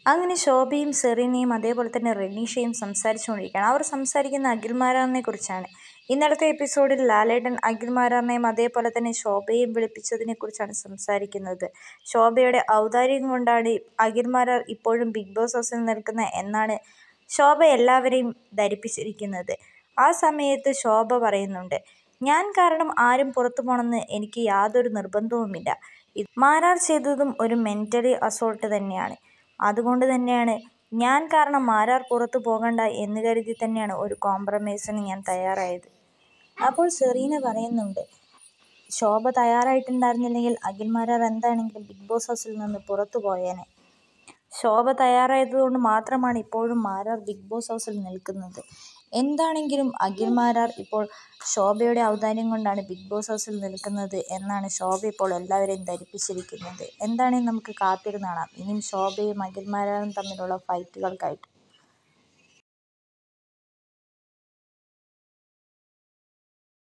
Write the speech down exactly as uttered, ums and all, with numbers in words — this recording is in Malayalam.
അങ്ങനെ ശോഭയും സെറീനയും അതേപോലെ തന്നെ റെനീഷയും സംസാരിച്ചുകൊണ്ടിരിക്കുകയാണ്. അവർ സംസാരിക്കുന്ന അഖിൽ മാരാറിനെ കുറിച്ചാണ്. ഇന്നലത്തെ എപ്പിസോഡിൽ ലാലേട്ടൻ അഖിൽ മാരാറിനെയും അതേപോലെ തന്നെ ശോഭയെയും വിളിപ്പിച്ചതിനെ കുറിച്ചാണ് സംസാരിക്കുന്നത്. ശോഭയുടെ ഔദാര്യം കൊണ്ടാണ് അഖിൽ മാരാർ ഇപ്പോഴും ബിഗ് ബോസ് ഹൗസിൽ നിൽക്കുന്നത് എന്നാണ് ശോഭ എല്ലാവരെയും ധരിപ്പിച്ചിരിക്കുന്നത്. ആ സമയത്ത് ശോഭ പറയുന്നുണ്ട്, ഞാൻ കാരണം ആരും പുറത്തു പോകണമെന്ന് എനിക്ക് യാതൊരു നിർബന്ധവുമില്ല. ഇത് മാരാർ ചെയ്തതും ഒരു മെൻ്റലി അസോൾട്ട് തന്നെയാണ്. അതുകൊണ്ട് തന്നെയാണ് ഞാൻ കാരണം മാരാർ പുറത്തു പോകണ്ട എന്ന് കരുതി തന്നെയാണ് ഒരു കോംപ്രമൈസിന് ഞാൻ തയ്യാറായത്. അപ്പോൾ സെറീന പറയുന്നുണ്ട്, ശോഭ തയ്യാറായിട്ടുണ്ടായിരുന്നില്ലെങ്കിൽ അഖിൽ മാരാർ എന്താണെങ്കിലും ബിഗ് ബോസ് ഹൗസിൽ നിന്ന് പുറത്തു പോയേനെ. ശോഭ തയ്യാറായതുകൊണ്ട് മാത്രമാണ് ഇപ്പോഴും മാരാർ ബിഗ് ബോസ് ഹൗസിൽ നിൽക്കുന്നത്. എന്താണെങ്കിലും അഖിൽ മാരാർ ഇപ്പോൾ ശോഭയുടെ ഔദാര്യം കൊണ്ടാണ് ബിഗ് ബോസ് ഹൗസിൽ നിൽക്കുന്നത് എന്നാണ് ശോഭ ഇപ്പോൾ എല്ലാവരെയും ധരിപ്പിച്ചിരിക്കുന്നത്. എന്താണെന്ന് നമുക്ക് കാത്തിരുന്ന് കാണാം ഇനിയും ശോഭയും അഖിൽ മാരാറും തമ്മിലുള്ള ഫൈറ്റുകൾക്കായിട്ട്.